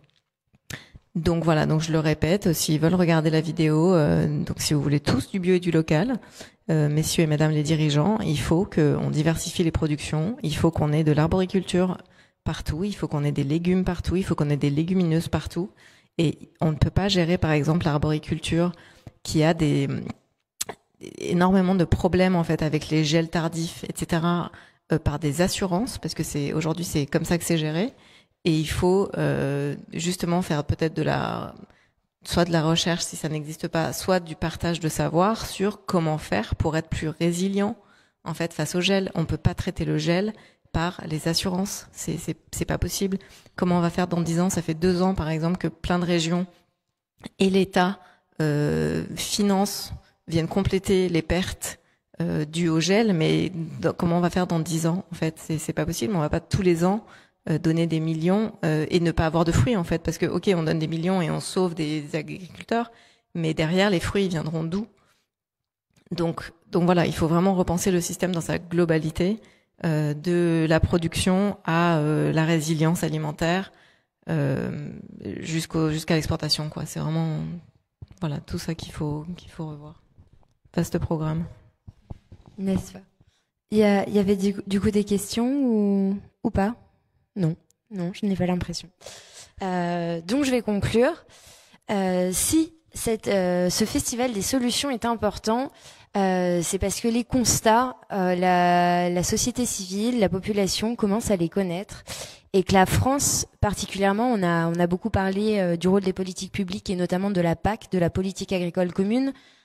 donc voilà, donc je le répète, s'ils veulent regarder la vidéo, euh, donc si vous voulez tous du bio et du local, euh, messieurs et mesdames les dirigeants, il faut qu'on diversifie les productions, il faut qu'on ait de l'arboriculture partout, il faut qu'on ait des légumes partout, il faut qu'on ait des légumineuses partout, et on ne peut pas gérer par exemple l'arboriculture qui a des énormément de problèmes en fait avec les gels tardifs, et cetera euh, par des assurances, parce que c'est aujourd'hui c'est comme ça que c'est géré, et il faut euh, justement faire peut-être de la soit de la recherche si ça n'existe pas, soit du partage de savoir sur comment faire pour être plus résilient en fait face au gel. On peut pas traiter le gel par les assurances, c'est c'est c'est pas possible. Comment on va faire dans dix ans? Ça fait deux ans par exemple que plein de régions et l'État euh, financent, viennent compléter les pertes euh, dues au gel, mais dans, comment on va faire dans dix ans en fait? C'est c'est pas possible. On va pas tous les ans euh, donner des millions euh, et ne pas avoir de fruits en fait, parce que ok on donne des millions et on sauve des agriculteurs, mais derrière les fruits ils viendront d'où? Donc donc voilà, il faut vraiment repenser le système dans sa globalité. Euh, de la production à euh, la résilience alimentaire euh, jusqu'au jusqu'à l'exportation quoi. C'est vraiment voilà tout ça qu'il faut qu'il faut revoir. Vaste programme. N'est-ce pas? Il y, a, il y avait du, du coup des questions ou, ou pas? Non, non, je n'ai pas l'impression. Euh, donc je vais conclure. Euh, si cette, euh, ce festival des solutions est important, Euh, c'est parce que les constats, euh, la, la société civile, la population commence à les connaître, et que la France, particulièrement, on a, on a beaucoup parlé euh, du rôle des politiques publiques et notamment de la P A C, de la politique agricole commune,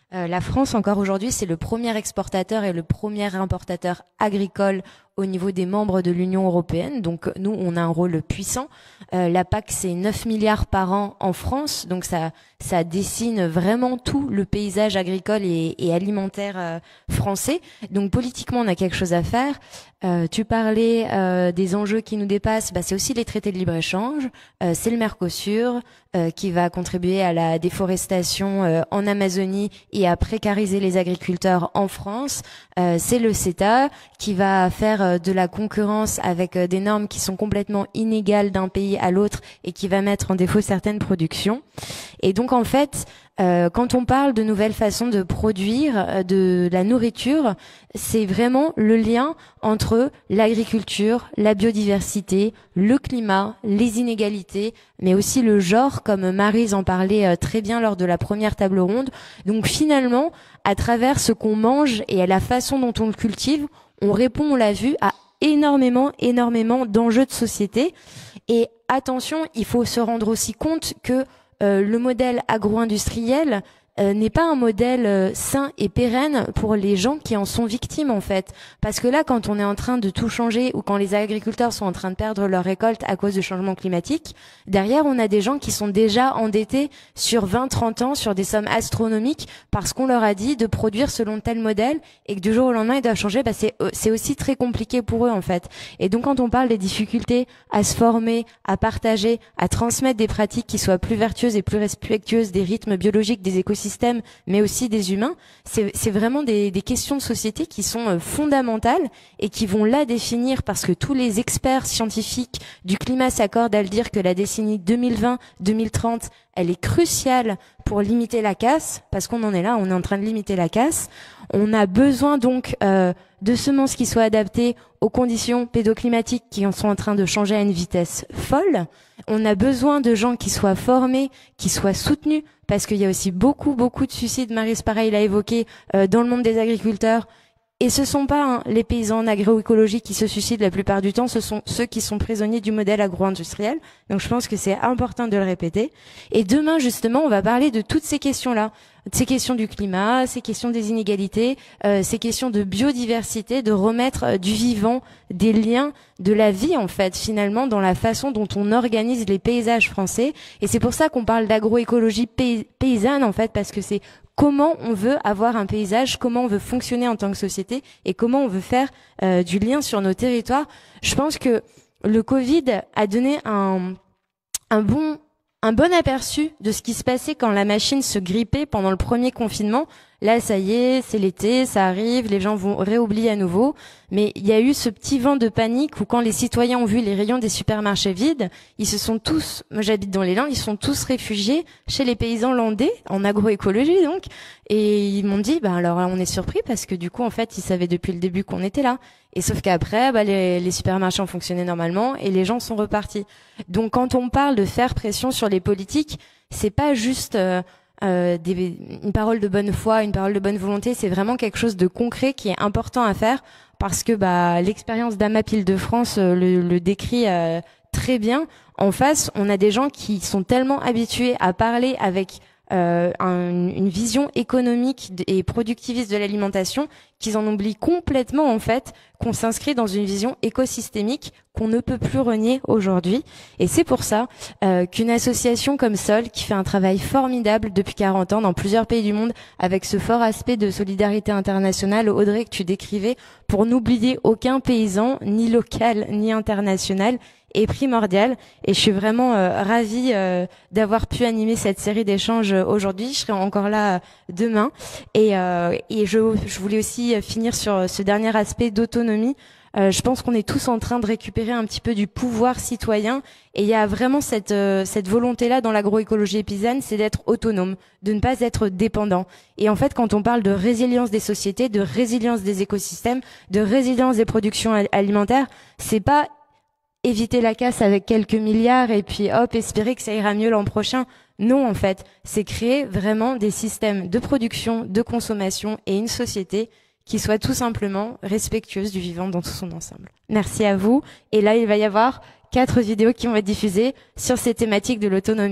Euh, la France, encore aujourd'hui, c'est le premier exportateur et le premier importateur agricole au niveau des membres de l'Union européenne. Donc nous, on a un rôle puissant. Euh, la P A C, c'est neuf milliards par an en France. Donc ça, ça dessine vraiment tout le paysage agricole et, et alimentaire euh, français. Donc politiquement, on a quelque chose à faire. Euh, tu parlais euh, des enjeux qui nous dépassent. Bah, c'est aussi les traités de libre-échange. Euh, c'est le Mercosur euh, qui va contribuer à la déforestation euh, en Amazonie et à précariser les agriculteurs en France. Euh, c'est le CETA qui va faire euh, de la concurrence avec euh, des normes qui sont complètement inégales d'un pays à l'autre et qui va mettre en défaut certaines productions. Et donc en fait, euh, quand on parle de nouvelles façons de produire euh, de la nourriture, c'est vraiment le lien entre l'agriculture, la biodiversité, le climat, les inégalités, mais aussi le genre, comme Maryse en parlait euh, très bien lors de la première table ronde. Donc finalement, à travers ce qu'on mange et à la façon dont on le cultive, on répond, on l'a vu, à énormément, énormément d'enjeux de société. Et attention, il faut se rendre aussi compte que euh, le modèle agro-industriel euh, n'est pas un modèle euh, sain et pérenne pour les gens qui en sont victimes, en fait. Parce que là, quand on est en train de tout changer ou quand les agriculteurs sont en train de perdre leur récolte à cause du changement climatique, derrière, on a des gens qui sont déjà endettés sur vingt, trente ans sur des sommes astronomiques parce qu'on leur a dit de produire selon tel modèle et que du jour au lendemain, ils doivent changer. Bah, c'est, c'est aussi très compliqué pour eux, en fait. Et donc, quand on parle des difficultés à se former, à partager, à transmettre des pratiques qui soient plus vertueuses et plus respectueuses des rythmes biologiques, des écosystèmes, mais aussi des humains, c'est, c'est vraiment des, des questions de société qui sont euh, fondamentales et qui vont là définir, parce que tous les experts scientifiques du climat s'accordent à le dire, que la décennie deux mille vingt deux mille trente, elle est cruciale pour limiter la casse, parce qu'on en est là, on est en train de limiter la casse. On a besoin donc euh, de semences qui soient adaptées aux conditions pédoclimatiques qui en sont en train de changer à une vitesse folle. On a besoin de gens qui soient formés, qui soient soutenus, parce qu'il y a aussi beaucoup, beaucoup de suicides, Maryse pareil l'a évoqué, euh, dans le monde des agriculteurs. Et ce sont pas hein, les paysans en agroécologie qui se suicident la plupart du temps, ce sont ceux qui sont prisonniers du modèle agro-industriel. Donc je pense que c'est important de le répéter. Et demain, justement, on va parler de toutes ces questions-là. Ces questions du climat, ces questions des inégalités, euh, ces questions de biodiversité, de remettre euh, du vivant, des liens, de la vie en fait finalement dans la façon dont on organise les paysages français. Et c'est pour ça qu'on parle d'agroécologie pay- paysanne en fait, parce que c'est comment on veut avoir un paysage, comment on veut fonctionner en tant que société et comment on veut faire euh, du lien sur nos territoires. Je pense que le Covid a donné un, un bon un bon aperçu de ce qui se passait quand la machine se grippait pendant le premier confinement. Là, ça y est, c'est l'été, ça arrive, les gens vont réoublier à nouveau. Mais il y a eu ce petit vent de panique où quand les citoyens ont vu les rayons des supermarchés vides, ils se sont tous, moi j'habite dans les Landes, ils sont tous réfugiés chez les paysans landais, en agroécologie donc. Et ils m'ont dit, bah alors on est surpris parce que du coup, en fait, ils savaient depuis le début qu'on était là. Et sauf qu'après, bah, les, les supermarchés ont fonctionné normalement et les gens sont repartis. Donc quand on parle de faire pression sur les politiques, c'est pas juste euh, euh, des, une parole de bonne foi, une parole de bonne volonté, c'est vraiment quelque chose de concret qui est important à faire parce que bah, l'expérience d'AMAP Île-de-France euh, le, le décrit euh, très bien. En face, on a des gens qui sont tellement habitués à parler avec Euh, un, une vision économique et productiviste de l'alimentation qu'ils en oublient complètement en fait qu'on s'inscrit dans une vision écosystémique qu'on ne peut plus renier aujourd'hui. Et c'est pour ça euh, qu'une association comme Sol, qui fait un travail formidable depuis quarante ans dans plusieurs pays du monde, avec ce fort aspect de solidarité internationale, Audrey, que tu décrivais, pour n'oublier aucun paysan, ni local, ni international, est primordial. Et je suis vraiment euh, ravie euh, d'avoir pu animer cette série d'échanges aujourd'hui. Je serai encore là euh, demain. Et, euh, et je, je voulais aussi finir sur ce dernier aspect d'autonomie. Euh, je pense qu'on est tous en train de récupérer un petit peu du pouvoir citoyen. Et il y a vraiment cette, euh, cette volonté-là dans l'agroécologie paysanne, c'est d'être autonome, de ne pas être dépendant. Et en fait, quand on parle de résilience des sociétés, de résilience des écosystèmes, de résilience des productions alimentaires, c'est pas éviter la casse avec quelques milliards et puis hop, espérer que ça ira mieux l'an prochain. Non, en fait, c'est créer vraiment des systèmes de production, de consommation et une société qui soit tout simplement respectueuse du vivant dans tout son ensemble. Merci à vous. Et là, il va y avoir quatre vidéos qui vont être diffusées sur ces thématiques de l'autonomie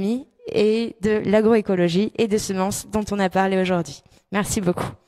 et de l'agroécologie et des semences dont on a parlé aujourd'hui. Merci beaucoup.